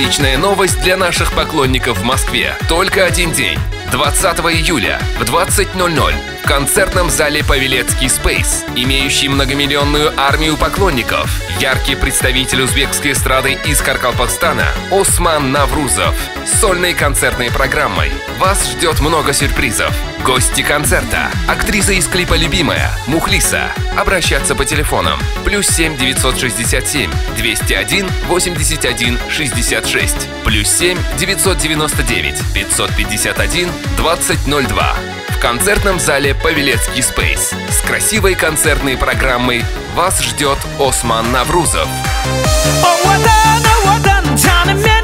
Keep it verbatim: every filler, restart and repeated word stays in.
Отличная новость для наших поклонников в Москве. Только один день. двадцатого июля в двадцать ноль ноль в концертном зале Павелецкий Space, имеющий многомиллионную армию поклонников, яркий представитель узбекской эстрады из Каркалпакстана Осман Наврузов с сольной концертной программой. Вас ждет много сюрпризов. Гости концерта: актриса из клипа «Любимая» Мухлиса. Обращаться по телефонам плюс семь девятьсот шестьдесят семь двести один восемьдесят один шестьдесят шесть, плюс семь девятьсот девяносто девять пятьсот пятьдесят один двадцать ноль два. В концертном зале Павелецкий Space с красивой концертной программой вас ждет Осман Наврузов. Oh,